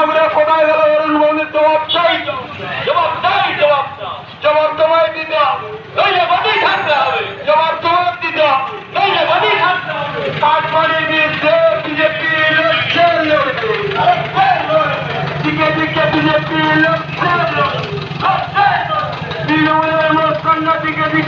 যুবকরা কোথায় গেল? অরুণ বন্ধুর জবাব চাই, জবাব চাই, জবাব জবাব তোমায় দিতে হবে, নইলে বাদী থাকতে হবে। জবাব তোমার দিতে হবে, নইলে বাদী থাকতে হবে। কাঠমানির বিরুদ্ধে বিজেপি লড়ছে, লড়বে, দিকে দিকে বিজেপি লড়ছে।